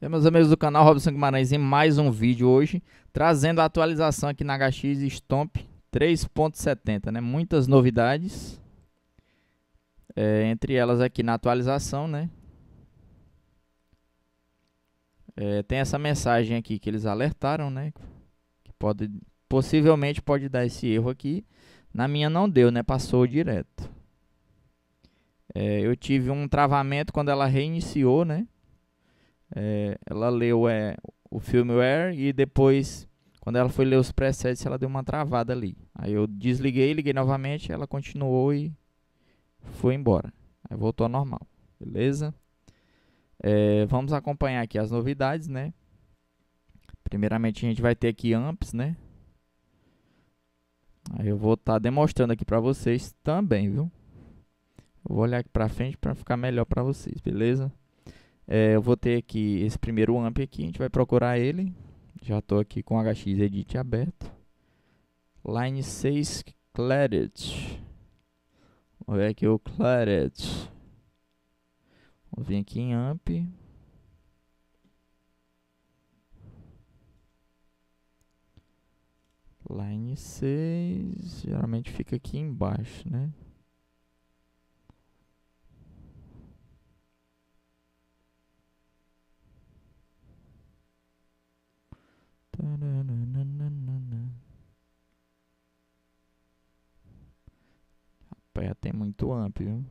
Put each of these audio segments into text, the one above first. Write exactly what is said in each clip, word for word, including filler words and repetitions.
E aí, meus amigos do canal Robson Guimarães, em mais um vídeo hoje, trazendo a atualização aqui na H X Stomp três ponto setenta, né? Muitas novidades, é, entre elas aqui na atualização, né? É, tem essa mensagem aqui que eles alertaram, né? Que pode, possivelmente pode dar esse erro aqui. Na minha não deu, né? Passou direto. É, eu tive um travamento quando ela reiniciou, né? É, ela leu é, o firmware e depois, quando ela foi ler os presets, ela deu uma travada ali. Aí eu desliguei, liguei novamente, ela continuou e foi embora. Aí voltou ao normal, beleza? É, vamos acompanhar aqui as novidades, né? Primeiramente a gente vai ter aqui amps, né? Aí eu vou estar tá demonstrando aqui para vocês também, viu? Eu vou olhar aqui para frente para ficar melhor para vocês, beleza? É, eu vou ter aqui esse primeiro amp aqui, a gente vai procurar ele. Já estou aqui com o H X Edit aberto. Line seis Clarity. Vamos ver aqui o Clarity. Vamos vir aqui em amp. Line seis, geralmente fica aqui embaixo, né? Rapaz, tem muito amp, viu?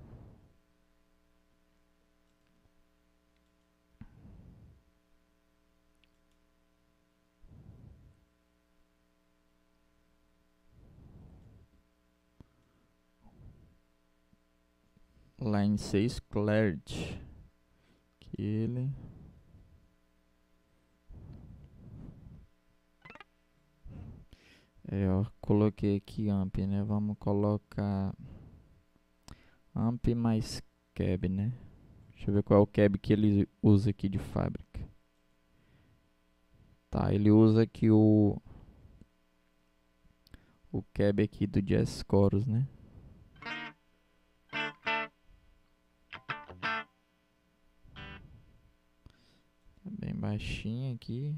Line seis Clarity. Que ele... É, eu coloquei aqui amp, né? Vamos colocar amp mais cab, né? Deixa eu ver qual é o cab que ele usa aqui de fábrica. Tá, ele usa aqui o o cab aqui do Jazz Chorus, né? Tá bem baixinho aqui.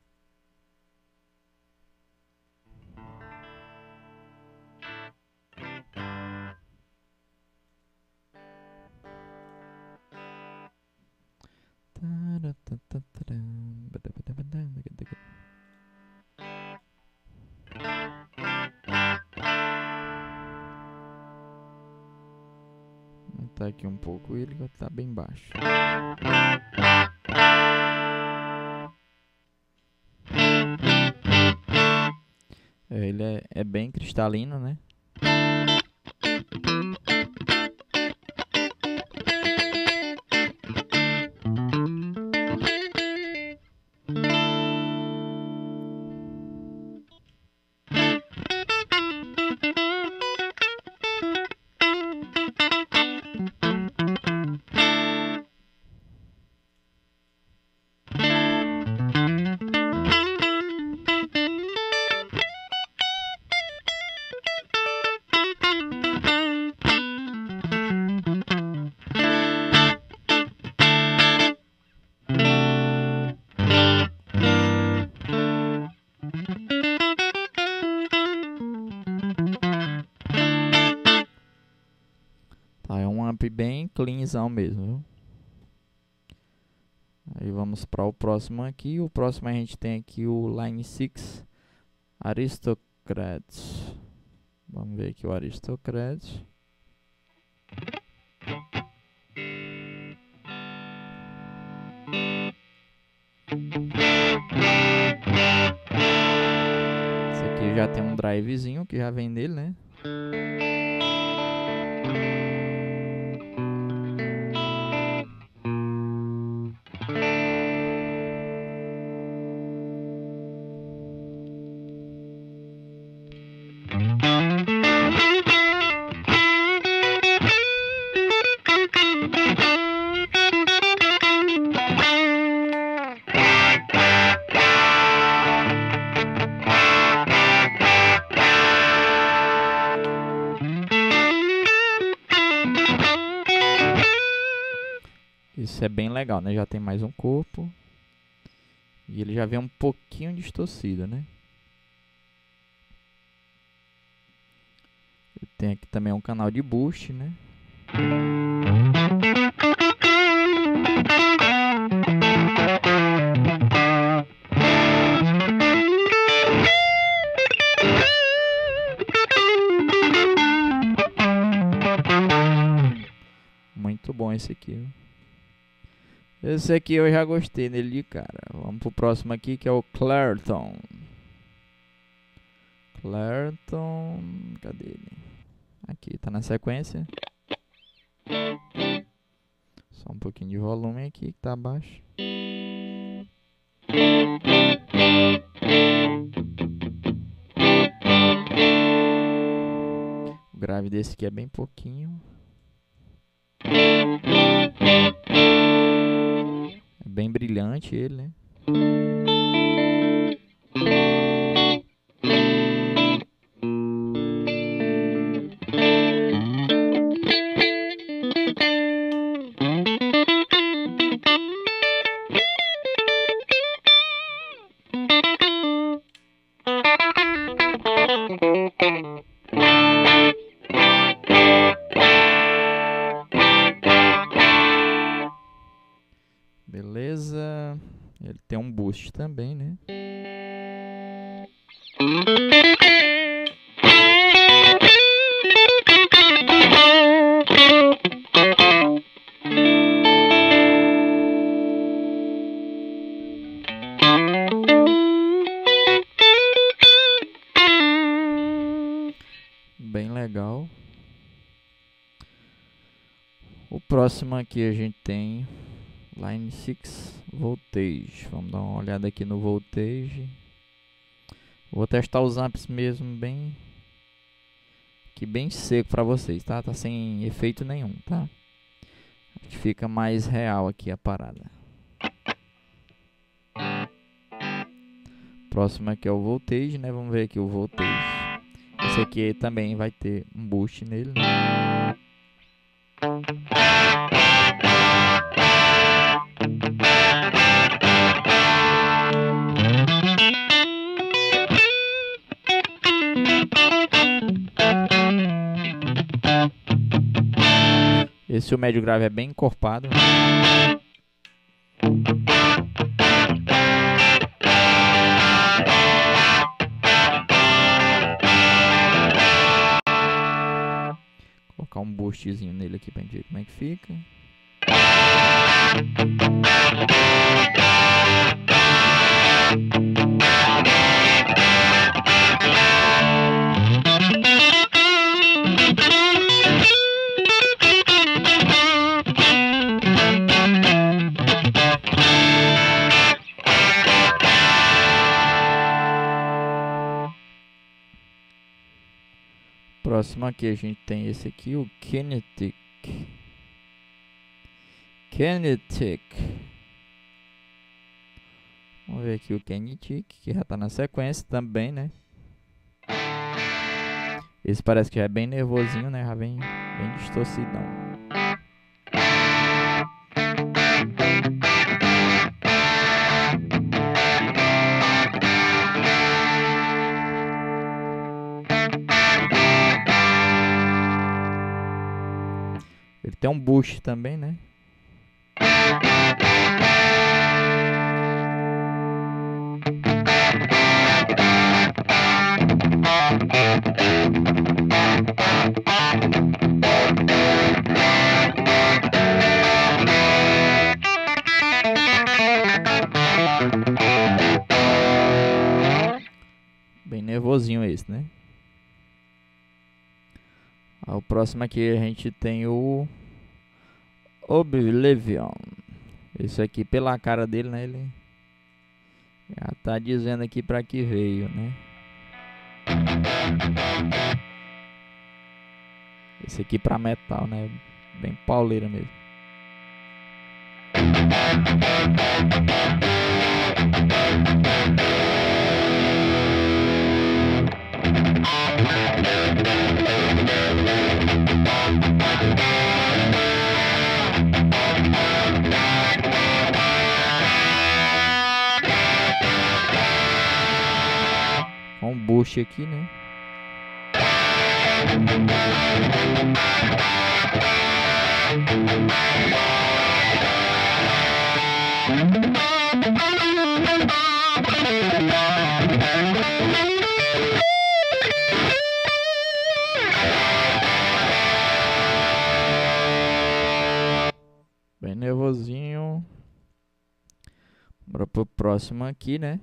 Tá aqui um pouco ele, vai estar bem baixo. É, ele é, é bem cristalino, né? Tá, é um amp bem cleanzão mesmo, viu? Aí vamos para o próximo aqui. O próximo a gente tem aqui o Line seis Aristocrat. Vamos ver aqui o Aristocrat. Esse aqui já tem um drivezinho que já vem nele, né? Isso é bem legal, né? Já tem mais um corpo. E ele já vem um pouquinho distorcido, né? Eu tenho aqui também um canal de boost, né? Muito bom esse aqui. Esse aqui eu já gostei dele de cara. Vamos pro próximo aqui, que é o Clairton. Clairton, cadê ele? Aqui, tá na sequência. Só um pouquinho de volume aqui, que tá baixo. O grave desse aqui é bem pouquinho. É bem brilhante ele, né? Beleza. Ele tem um boost também, né? Bem legal. O próximo aqui a gente tem Line seis Voltage. Vamos dar uma olhada aqui no Voltage. Vou testar os amps mesmo bem que bem seco para vocês, tá? Tá sem efeito nenhum, tá? Acho que fica mais real aqui a parada. Próximo aqui é o Voltage, né? Vamos ver aqui o Voltage. Esse aqui também vai ter um boost nele, né? Esse o médio grave é bem encorpado. Vou colocar um boostzinho nele aqui pra gente ver como é que fica. Próximo aqui a gente tem esse aqui, o Kinetic. Kinetic. Vamos ver aqui o Kinetic, que já tá na sequência também, né? Esse parece que já é bem nervosinho, né? Já vem bem distorcidão. Ele tem um boost também, né? Bem nervosinho esse, né? O próximo aqui a gente tem o Oblivion. Esse aqui, pela cara dele, né? Ele já tá dizendo aqui pra que veio, né? Esse aqui pra metal, né? Bem pauleira mesmo. post aqui, né? Bem nervosinho. Bora pro próximo aqui, né?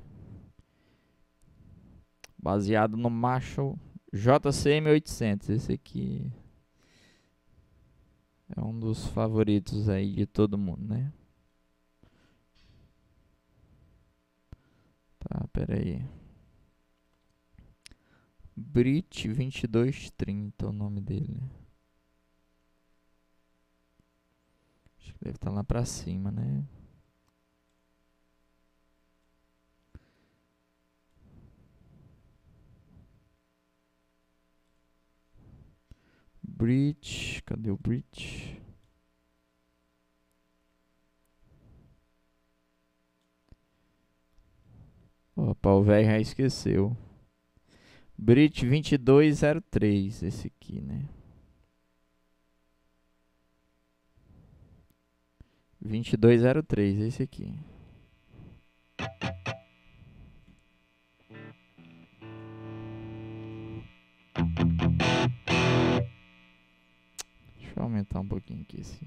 Baseado no Marshall J C M oitocentos. Esse aqui é um dos favoritos aí de todo mundo, né? Tá, pera aí. Brit vinte e dois trinta é o nome dele. Acho que deve estar lá pra cima, né? Brit, cadê o Brit? Opa, o velho já esqueceu. Brit vinte e dois zero três, esse aqui, né? vinte e dois zero três, esse aqui. Deixa eu aumentar um pouquinho aqui esse.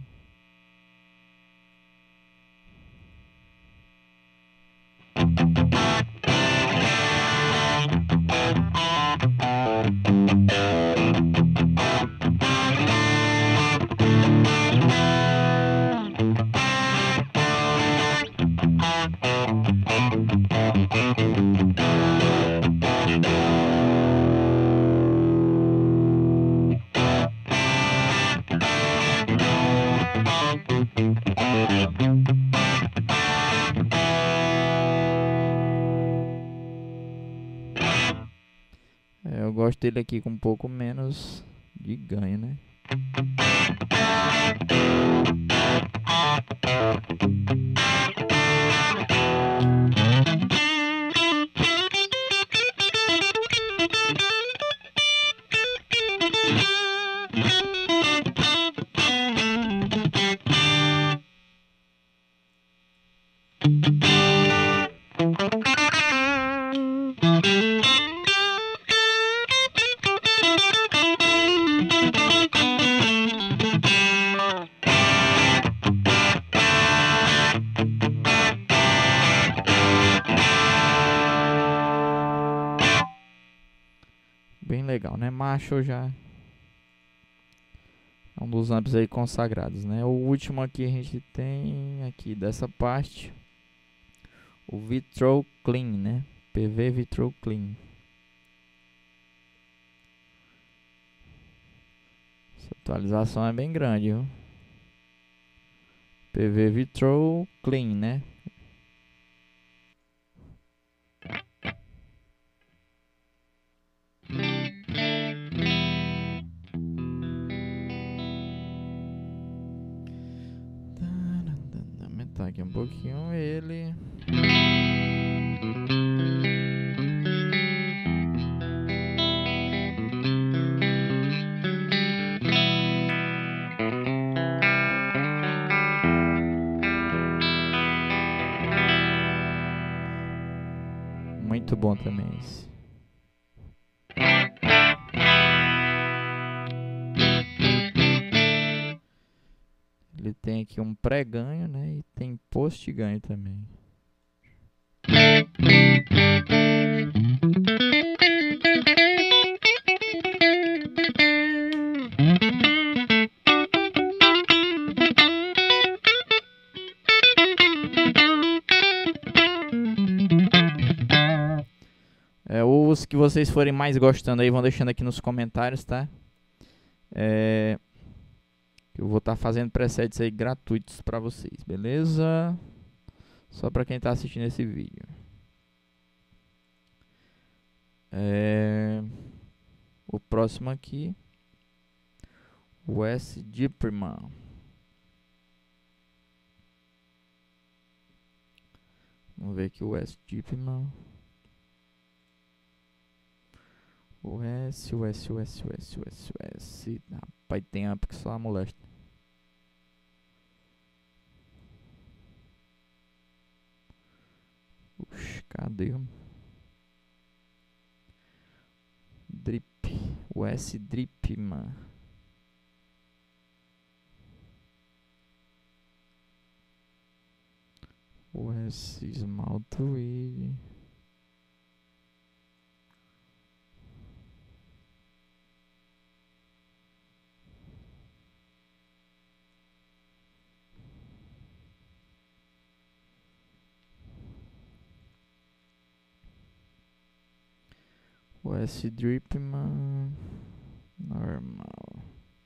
É, eu gosto dele aqui com um pouco menos de ganho, né? Bem legal, né? Marshall já é um dos amps aí consagrados, né? O último aqui a gente tem aqui dessa parte o Vitro Clean, né? P V Vitro Clean. Essa atualização é bem grande, viu? P V Vitro Clean, né? Aumentar aqui um pouquinho ele. Muito bom também esse. Ele tem aqui um pré-ganho, né? E tem post-ganho também. É, os que vocês forem mais gostando aí, vão deixando aqui nos comentários, tá? É, eu vou estar tá fazendo presets aí gratuitos pra vocês, beleza? Só pra quem tá assistindo esse vídeo. É, o próximo aqui, o S. Dipperman. Vamos ver aqui o S. Dipperman. O S, o S, o S, o S, o S, o S. Rapaz, tem amp que só molesta. Oxi, cadê? Drip. O S drip, mano. O S small tweed. O S drip, mano. Normal.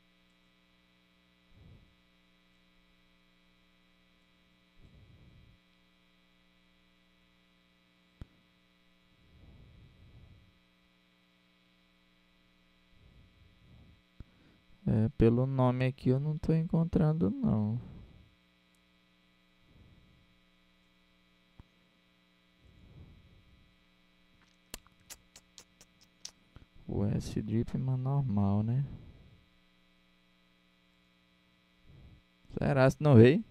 É, pelo nome aqui eu não tô encontrando não. O S drip, mano, normal, né? Será se não veio?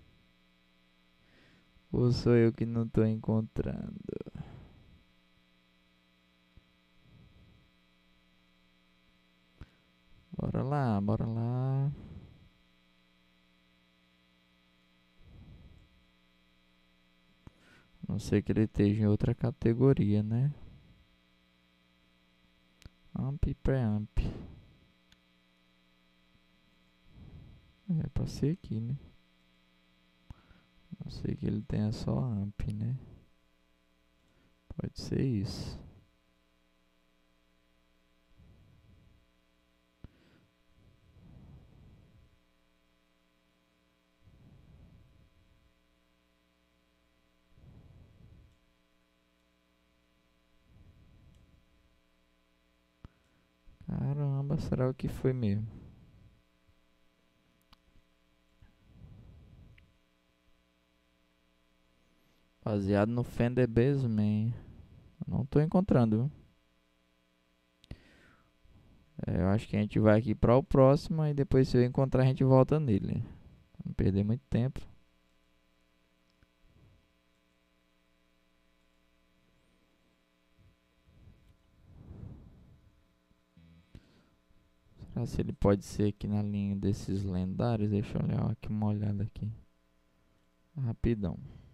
Ou sou eu que não tô encontrando? Bora lá, bora lá. Não sei que ele esteja em outra categoria, né? Amp e pré-amp. É pra ser aqui, né? Não sei que ele tenha só amp, né? Pode ser isso. Caramba, será o que foi mesmo? Baseado no Fender Bassman. Não tô encontrando, viu? É, eu acho que a gente vai aqui para o próximo e depois se eu encontrar a gente volta nele. Pra não perder muito tempo. Será se ele pode ser aqui na linha desses lendários? Deixa eu olhar aqui uma olhada aqui. Rapidão.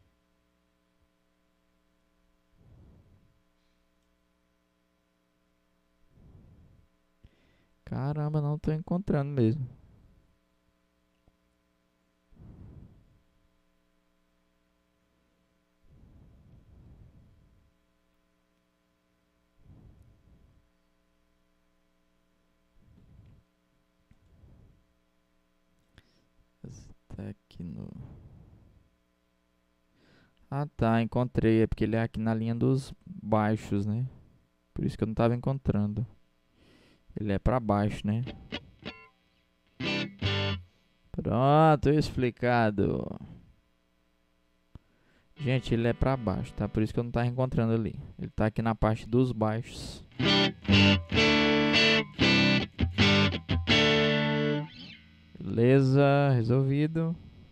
Caramba, não tô encontrando mesmo. Tá aqui no... Ah tá, encontrei. É porque ele é aqui na linha dos baixos, né? Por isso que eu não tava encontrando. Ele é pra baixo, né? Pronto, explicado. Gente, ele é pra baixo, tá? Por isso que eu não tava encontrando ali. Ele tá aqui na parte dos baixos. Beleza, resolvido.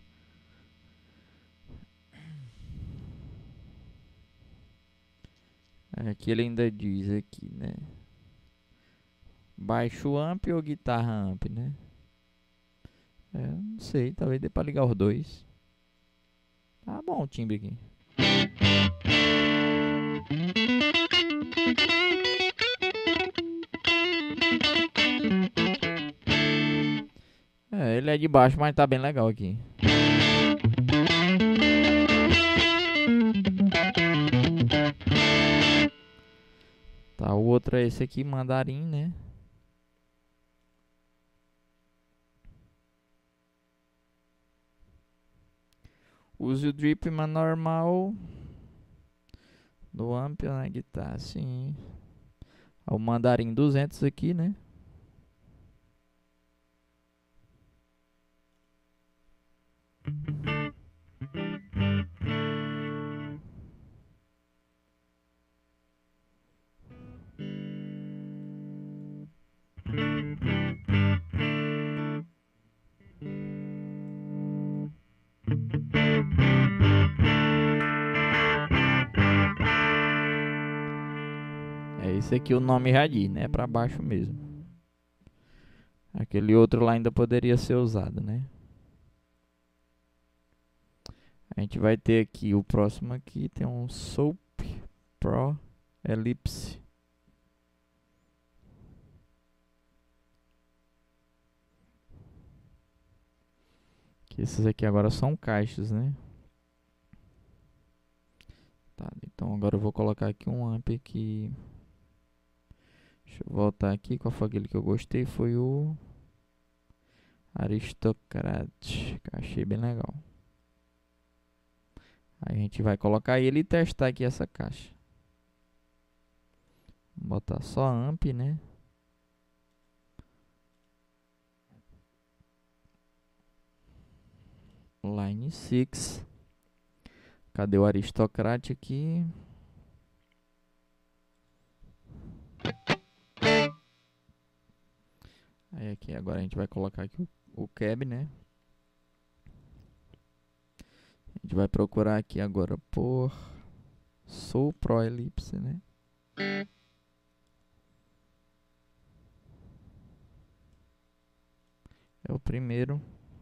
Aqui ele ainda diz aqui, né? Baixo amp ou guitarra amp, né? É, não sei, talvez dê pra ligar os dois. Tá bom o timbre aqui. É, ele é de baixo, mas tá bem legal aqui. Tá, o outro é esse aqui, mandarim, né? Use o drip, mas normal. No amp ou na guitarra, sim. O mandarim duzentos aqui, né? É esse aqui, o nome já diz, né? Pra baixo mesmo. Aquele outro lá ainda poderia ser usado, né? A gente vai ter aqui o próximo aqui, tem um Soap Pro Ellipse. Que esses aqui agora são caixas, né? Tá, então agora eu vou colocar aqui um amp aqui. Deixa eu voltar aqui. Qual foi aquele que eu gostei? Foi o Aristocrat, que eu achei bem legal. Aí a gente vai colocar ele e testar aqui essa caixa. Vou botar só amp, né? Line seis. Cadê o Aristocrat aqui? Aí aqui agora a gente vai colocar aqui o, o cab, né? A gente vai procurar aqui agora por Soul Pro Ellipse, né? É o primeiro.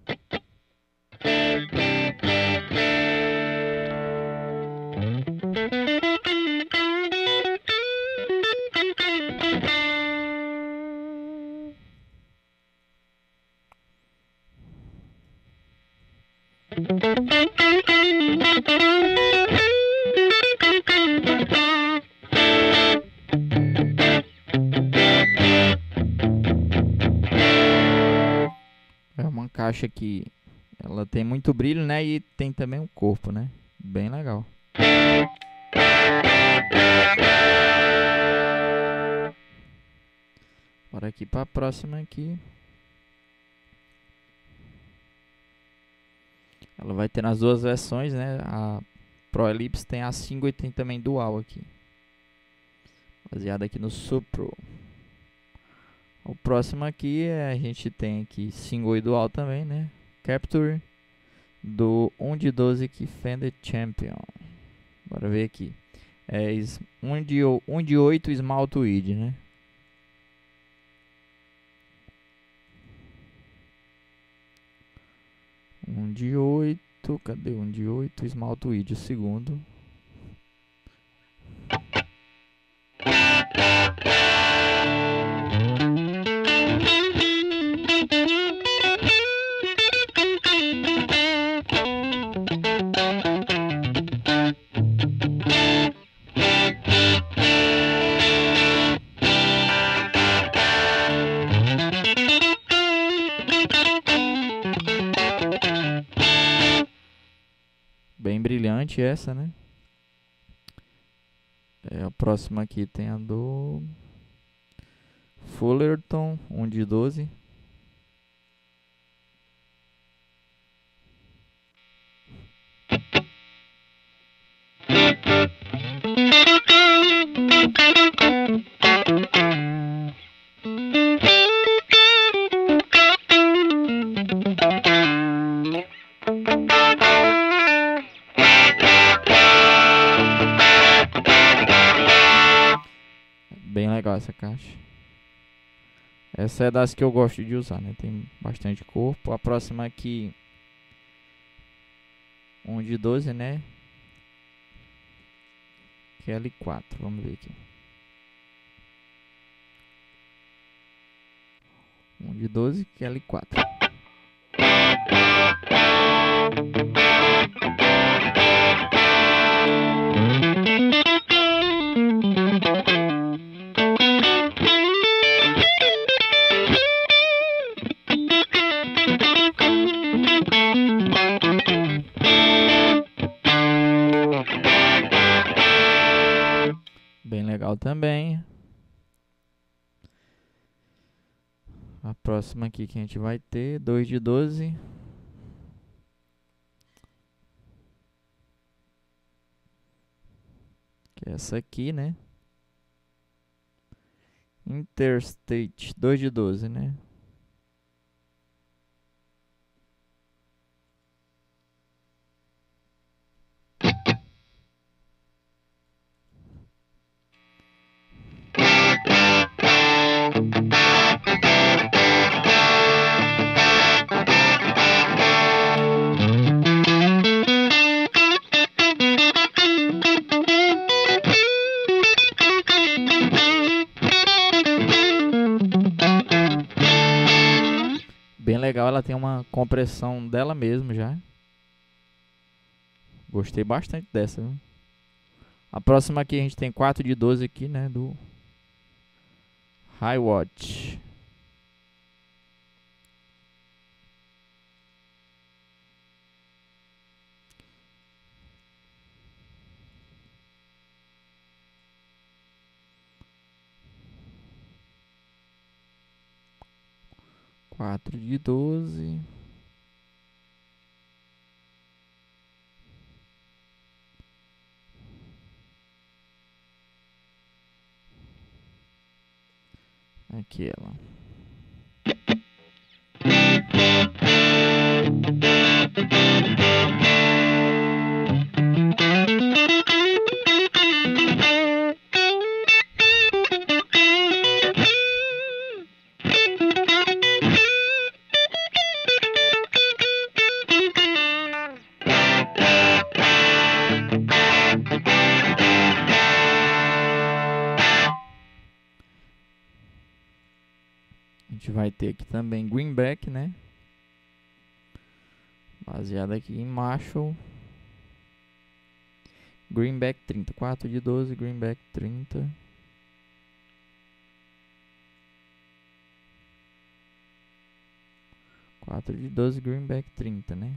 É uma caixa que ela tem muito brilho, né? E tem também um corpo, né? Bem legal. Bora aqui para a próxima aqui. Ela vai ter nas duas versões, né? A Pro Ellipse tem a single e tem também dual aqui. Baseada aqui no Supro. O próximo aqui é, a gente tem aqui single e dual também, né? Capture do um de doze aqui, Fender Champion. Bora ver aqui. É um de, um de oito Small Tweed, né? um de oito, cadê um de oito? Small Tweed, o segundo. Bem brilhante essa, né? É, a próxima aqui tem a do Fullerton, um de doze. Bem legal essa caixa. Essa é das que eu gosto de usar, né? Tem bastante corpo. A próxima aqui, um de doze, né? Q L quatro, vamos ver aqui. um de doze, Q L quatro. Bem legal também. A próxima aqui que a gente vai ter, dois de doze. Que é essa aqui, né? Interstate, dois de doze, né? ela tem uma compressão dela mesmo já. Gostei bastante dessa, viu? A próxima aqui a gente tem quatro de doze aqui, né, do Hiwatt. quatro de doze. Aqui ela. A gente vai ter aqui também Greenback, né? Baseado aqui em Marshall. Greenback trinta. quatro de doze, Greenback trinta. quatro de doze, Greenback trinta, né?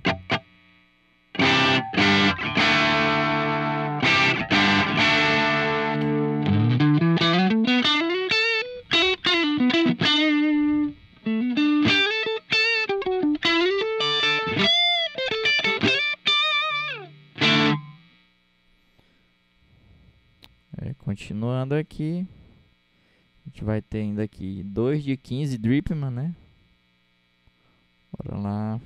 É, continuando aqui, a gente vai ter ainda aqui dois de quinze Dripman, né? Bora lá.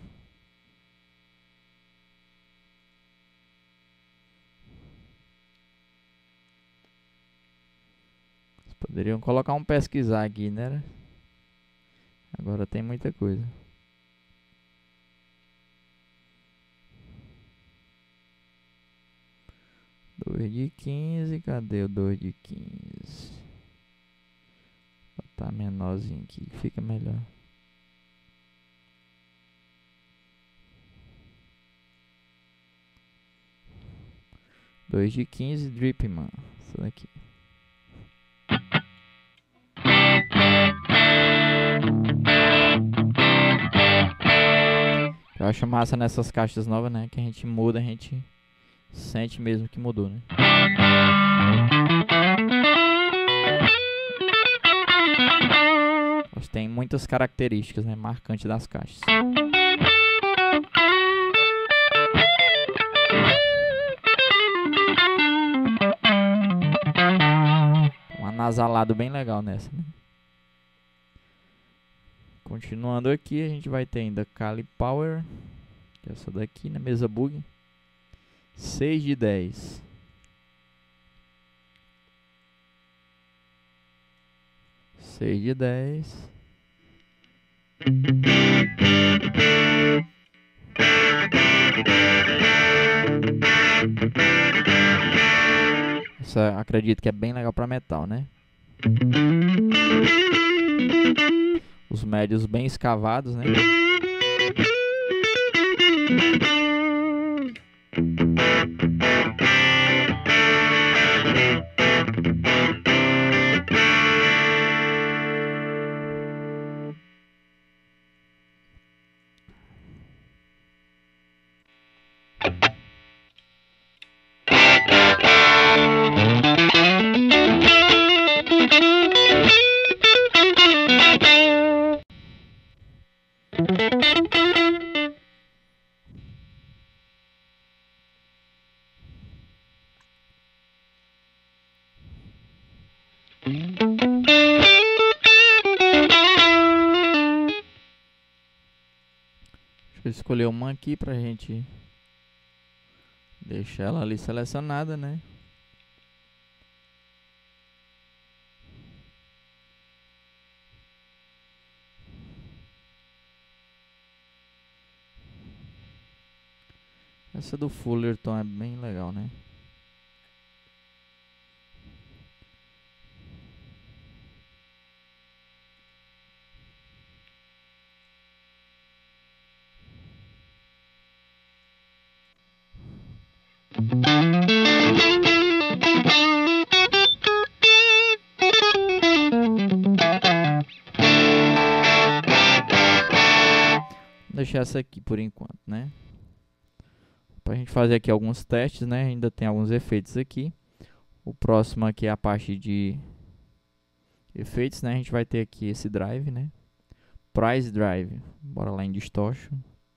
Vocês poderiam colocar um pesquisar aqui, né? Agora tem muita coisa. dois de quinze, cadê o dois de quinze? Vou botar menorzinho aqui que fica melhor. dois de quinze Dripman, essa daqui. Eu acho massa nessas caixas novas, né? Que a gente muda, a gente sente mesmo que mudou, né? Mas tem muitas características, né? Marcantes das caixas. Um anasalado bem legal nessa, né? Continuando aqui, a gente vai ter ainda Kali Power, que é essa daqui, na mesa bug. seis de dez. seis de dez. Essa acredito que é bem legal para metal, né? Os médios bem escavados, né? Deixa eu escolher uma aqui pra gente deixar ela ali selecionada, né? Essa do Fullerton é bem legal, né? Vou deixar essa aqui por enquanto, né? Pra gente fazer aqui alguns testes, né? Ainda tem alguns efeitos aqui. O próximo aqui é a parte de efeitos, né? A gente vai ter aqui esse drive, né? Price Drive. Bora lá em Distortion.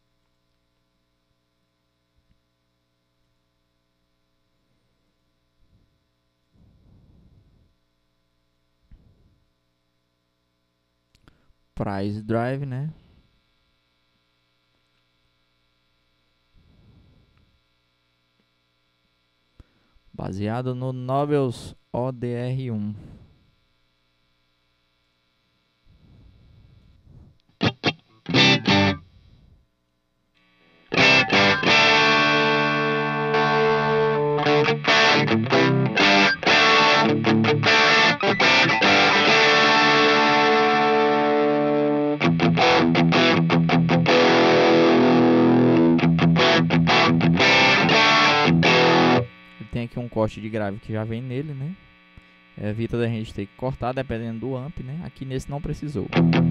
Price Drive, né? Baseado no Nobels O D R um. Tem aqui um corte de grave que já vem nele, né? Evita da gente ter que cortar dependendo do amp, né? Aqui nesse não precisou.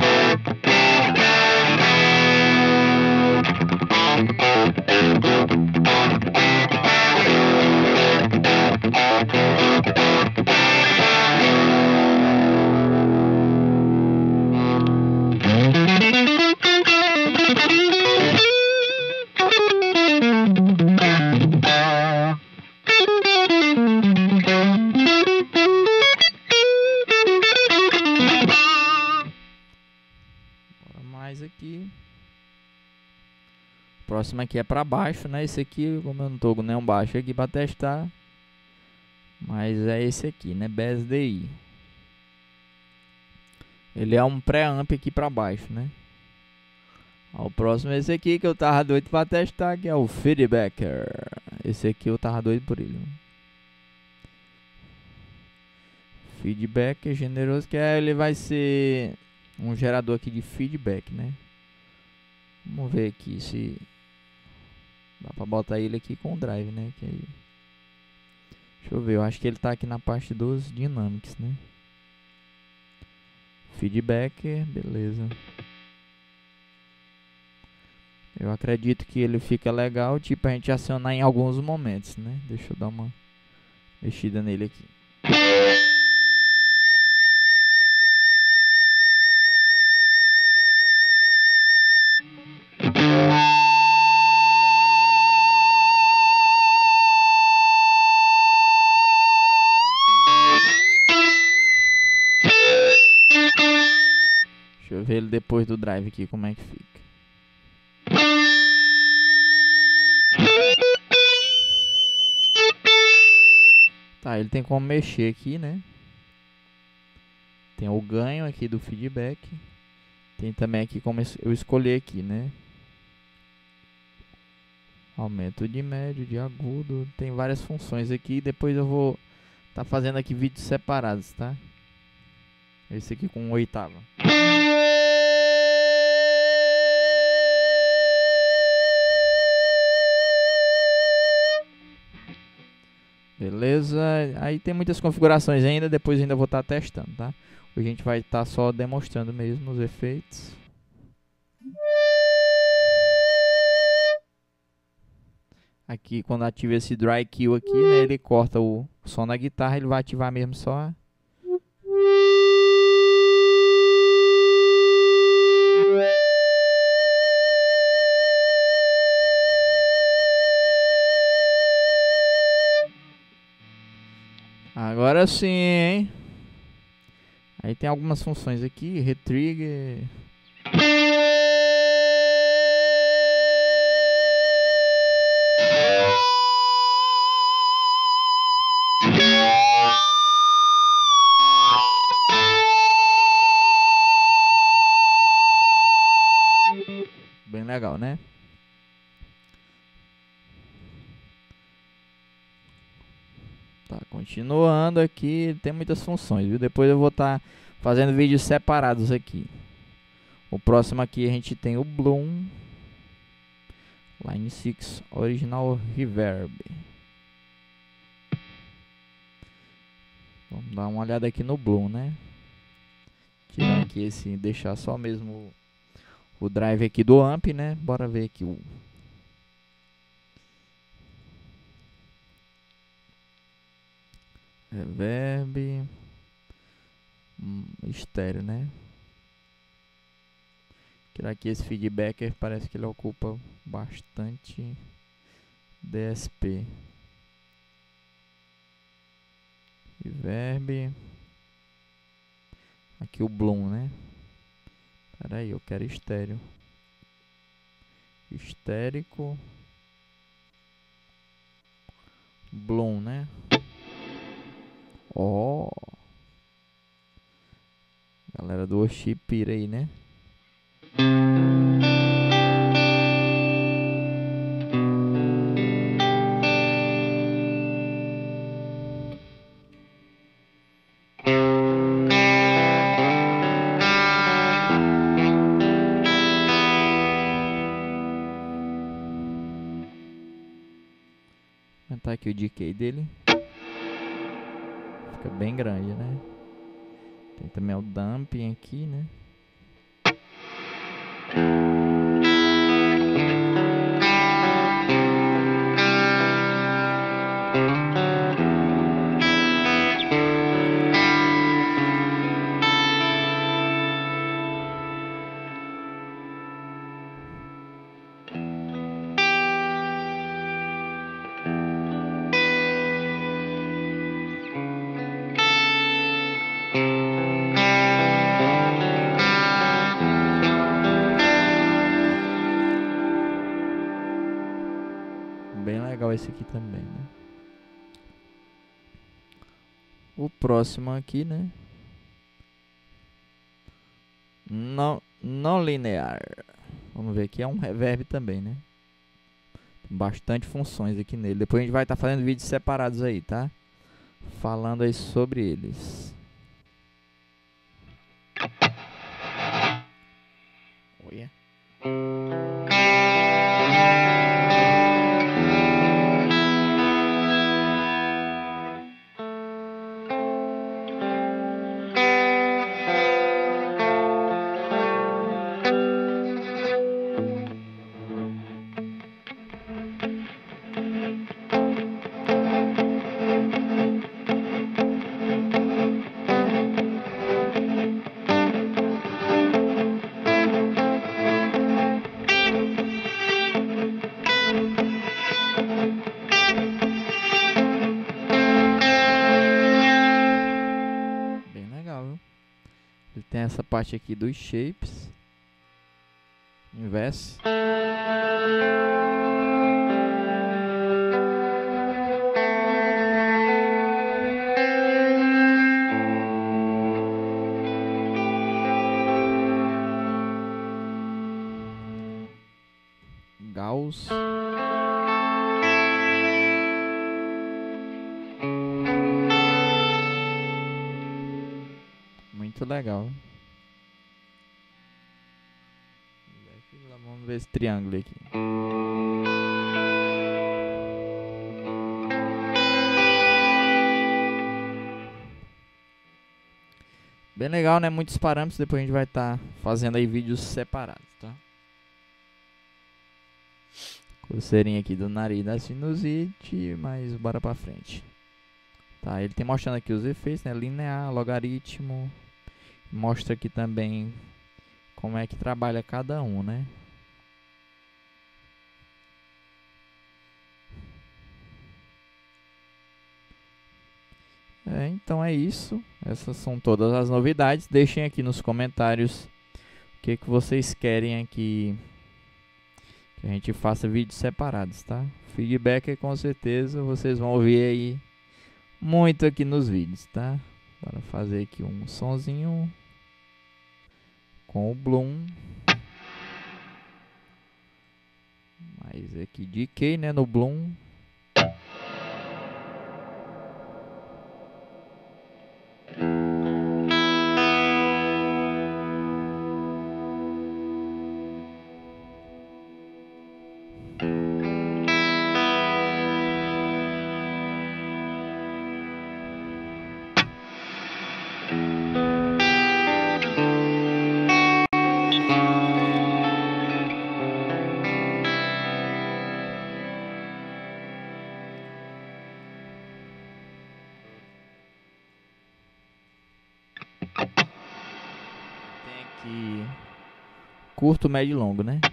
Aqui. O próximo aqui é para baixo, né? Esse aqui, como eu não tô com nenhum baixo aqui para testar, mas é esse aqui, né? B S D I. Ele é um pré-amp aqui para baixo, né? O próximo é esse aqui que eu tava doido para testar, que é o Feedbacker. Esse aqui eu tava doido por ele. Feedback generoso, que é, ele vai ser um gerador aqui de feedback, né? Vamos ver aqui se dá pra botar ele aqui com o drive, né? Que aí... Deixa eu ver, eu acho que ele tá aqui na parte dos dynamics, né? Feedback, beleza. Eu acredito que ele fica legal, tipo, a gente acionar em alguns momentos, né? Deixa eu dar uma mexida nele aqui. Deixa eu ver ele depois do drive aqui, como é que fica. Tá, ele tem como mexer aqui, né? Tem o ganho aqui do feedback. Tem também aqui como eu escolher aqui, né? Aumento de médio, de agudo. Tem várias funções aqui. Depois eu vou tá fazendo aqui vídeos separados, tá? Esse aqui com oitava. Beleza, aí tem muitas configurações ainda, depois ainda vou estar tá testando, tá? Hoje a gente vai estar tá só demonstrando mesmo os efeitos. Aqui, quando ativa esse dry kill aqui, né, ele corta o som da guitarra, ele vai ativar mesmo só... Agora sim, hein? Aí tem algumas funções aqui, retrigger. Bem legal, né? Tá, continuando aqui, tem muitas funções, viu? Depois eu vou estar tá fazendo vídeos separados aqui. O próximo aqui a gente tem o Bloom Line seis Original Reverb. Vamos dar uma olhada aqui no Bloom, né? Tirar aqui esse, deixar só mesmo o, o drive aqui do amp, né? Bora ver aqui o reverb, hum, estéreo, né? Tirar aqui esse feedbacker, parece que ele ocupa bastante D S P. Reverb. Aqui o Bloom, né? Pera aí, eu quero estéreo. Estérico. Bloom, né? Ó. Oh. Galera do Oxi pira aí, né? Aumentar aqui o decay dele. Fica bem grande, né? Tem também o dumping aqui, né? Bem legal esse aqui também, né? O próximo aqui, né? Não, não linear. Vamos ver aqui, é um reverb também, né? Tem bastante funções aqui nele. Depois a gente vai estar tá fazendo vídeos separados aí, tá? Falando aí sobre eles. Olha. Ele tem essa parte aqui dos shapes. Inverse. Gauss. Muito legal. Vamos ver esse triângulo aqui. Bem legal, né? Muitos parâmetros. Depois a gente vai estar tá fazendo aí vídeos separados, tá? Coceirinha aqui do nariz da sinusite, mas bora pra frente. Tá, ele tem mostrando aqui os efeitos, né? Linear, logaritmo. Mostra aqui também como é que trabalha cada um, né? É, então é isso. Essas são todas as novidades. Deixem aqui nos comentários o que, que vocês querem aqui que a gente faça vídeos separados, tá? Feedback com certeza vocês vão ouvir aí muito aqui nos vídeos, tá? Bora fazer aqui um sonzinho com o Bloom. Mais aqui decay, né, no Bloom. aqui curto, médio e longo, né?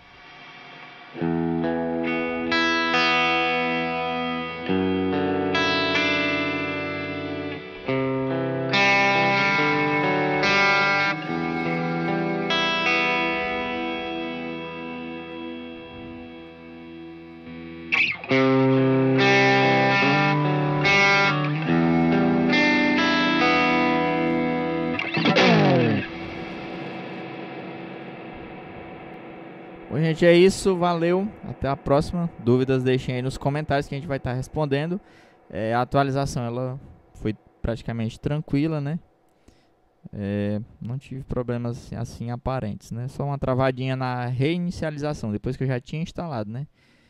Bom, gente, é isso. Valeu. Até a próxima. Dúvidas deixem aí nos comentários que a gente vai estar respondendo. É, a atualização ela foi praticamente tranquila, né? É, não tive problemas assim, assim aparentes, né? Só uma travadinha na reinicialização, depois que eu já tinha instalado, né?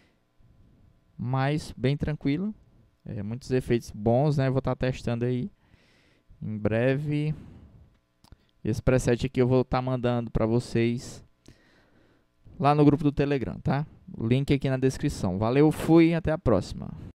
Mas bem tranquilo. É, muitos efeitos bons, né? Vou estar testando aí em breve. Esse preset aqui eu vou estar mandando para vocês lá no grupo do Telegram, tá? O link aqui na descrição. Valeu, fui, até a próxima.